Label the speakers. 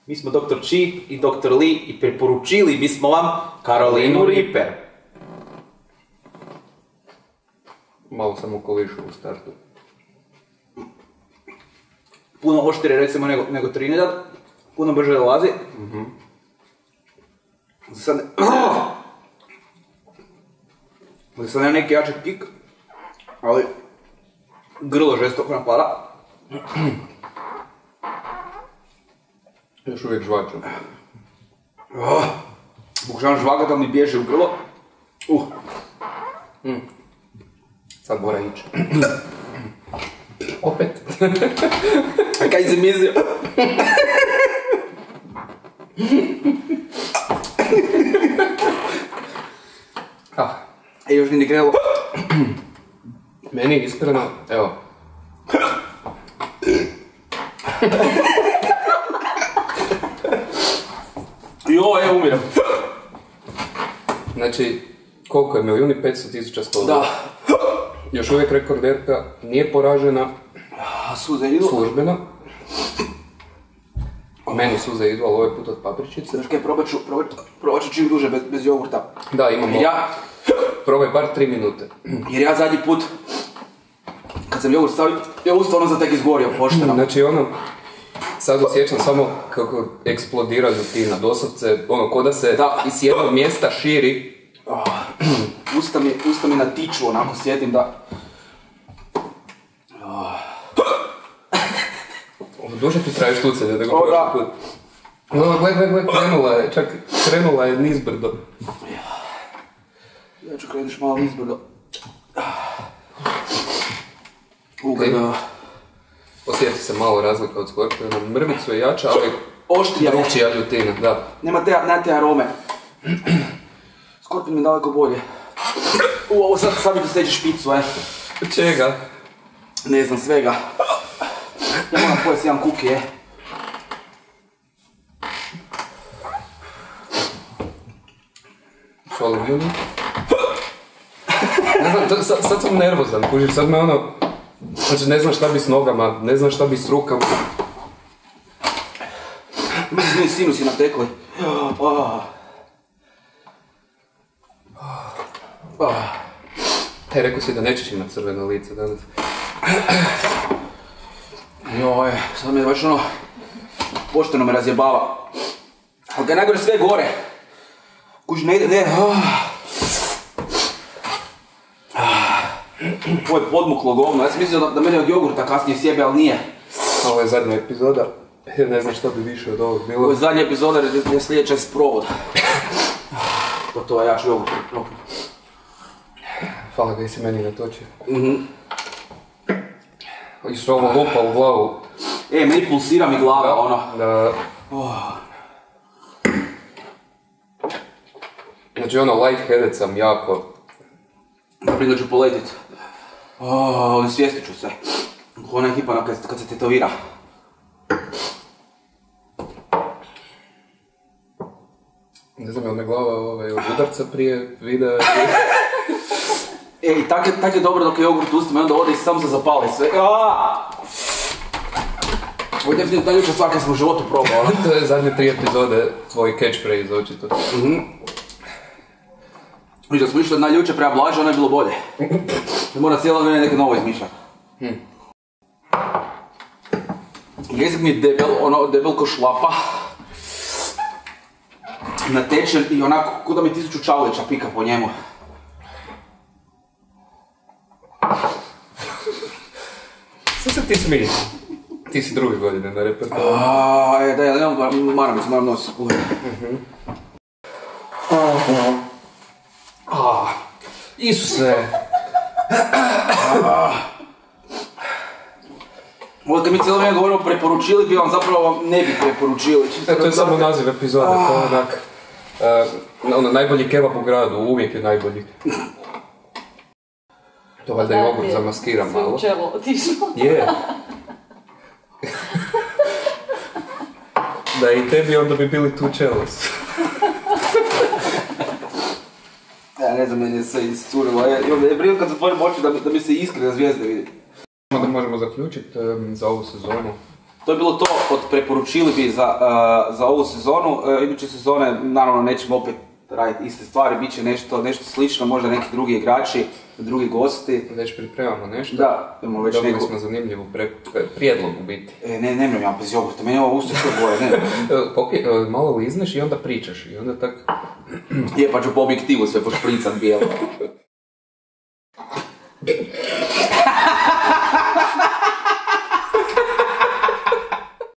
Speaker 1: Mi smo Dr. Chi i Dr. Lee i preporučili bismo vam Carolinu Reaper.
Speaker 2: Malo sam okolišu u startu.
Speaker 1: Puno oštrije recimo nego Trinidad, puno brže dolazi. Sad nema neki jači kik, ali grlo žestoko napada.
Speaker 2: Još uvijek žvačam.
Speaker 1: Pokušavam žvagat, ali mi bježe u grlo.
Speaker 2: Sad mora ići. Opet.
Speaker 1: A kaj si mislio? Još ni krenulo.
Speaker 2: Meni iskreno, evo.
Speaker 1: Evo umiram.
Speaker 2: Znači, koliko je? 1.500.000 sklada.
Speaker 1: Da.
Speaker 2: Još uvijek rekorderka nije poražena.
Speaker 1: Suze idu.
Speaker 2: Službeno. Meni suze idu, ali ovaj put od papričice.
Speaker 1: Znaš kaj, probat ću čim duže bez jogurta.
Speaker 2: Da, imamo. Probaj bar 3 minute.
Speaker 1: Jer ja zadnji put, kad sam jogurt stavio, ja usto ono zatek izgorio pošteno.
Speaker 2: Znači ono, sad osjećam samo kako eksplodira ljutina, doslovce, ono, ko da se iz jednog mjesta širi.
Speaker 1: Usta mi natiču, onako sjetim da...
Speaker 2: Duže ti traješ tucanje, da ga prošli put. Gle, krenula je nizbrdo.
Speaker 1: Ja ću kreneš malo nizbrdo.
Speaker 2: Osjeti se malo razlika od Skorpiona, mrvicu je jača, ali drugčija ljutina, da.
Speaker 1: Nema te arome. Skorpion mi je daleko bolje. Ovo sad mi ti steđe špicu,
Speaker 2: Čega?
Speaker 1: Ne znam, svega. Ja moram pojesti jedan kuki,
Speaker 2: Šalim ljudi. Ne znam, sad sam nervozan, kužiš, sad me ono... Znači, ne znam šta bi s nogama, ne znam šta bi s rukama.
Speaker 1: Mislim da mi sinusi natekli.
Speaker 2: Rekao si da nećeš imat crveno lice danas.
Speaker 1: Sad me baš ono... Pošteno me razjebava. Ali ga je najgore sve gore. Kuži, ne ide, Ovo je podmuklo govno, ja sam mislio da mene od jogurta kasnije sjebe, ali nije.
Speaker 2: Ovo je zadnja epizoda, jer ne znam šta bi više od ovog bilo.
Speaker 1: Ovo je zadnja epizoda jer je sljedeća sprovod. To je ja ću jogurt.
Speaker 2: Hvala ga i si meni natočio. I što ovo lupa u glavu.
Speaker 1: Meni pulsira mi glava, ono.
Speaker 2: Da. Znači ono, light-headed sam jako.
Speaker 1: Naprijed ću poletit. Svjestit ću se. Ona je hipana kad se tetovira.
Speaker 2: Ne znam, je li me glava od udarca prije videa?
Speaker 1: I tak je dobro dok je jogurt ustima i onda ode i samo se zapali sve. Ovo je definitivno najljepša stvar kad sam u životu probao.
Speaker 2: To je zadnje 3 epizode, tvoj catchphrase očito.
Speaker 1: Viš da smo išli od najljuče prema Blaže, ono je bilo bolje. Ne mora cijelo vrijeme neke novo izmišljati. Jezik mi je debel ko šlapa. Natečen i onako kuda mi 1000 čavlića pika po njemu.
Speaker 2: Sve se ti smiješ? Ti si 2. godine na repertoaru.
Speaker 1: Maram nositi.
Speaker 2: Isuse!
Speaker 1: Ovo kad mi cijelo vrijeme govorimo preporučili bi vam, zapravo ne bi preporučili.
Speaker 2: To je samo naziv epizode, to je onak... najbolji kebab u gradu, uvijek je najbolji. To valjda jogurt zamaskira malo.
Speaker 3: Sve u čelo otišlo.
Speaker 2: Je. Da i tebi onda bi bili tu čelos.
Speaker 1: Ja ne znam, meni je sve iscurilo. Ja brijem kad zatvorim oči da mi se iskrena zvijezde vidi.
Speaker 2: Da možemo zaključiti za ovu sezonu.
Speaker 1: To je bilo to, preporučili bi za ovu sezonu. Iduće sezone, naravno, nećemo opet raditi iste stvari, bit će nešto slično, možda neki drugi igrači, drugi gosti.
Speaker 2: Već pripremamo nešto.
Speaker 1: Da, imamo već
Speaker 2: dobili smo zanimljivu prijedlog u biti.
Speaker 1: Nemam ja bez jogurta, meni je ovo usta što boje, ne.
Speaker 2: Malo lizneš i onda pričaš i onda tak...
Speaker 1: Je, pa ću po objektivu sve pošpricat bijelo.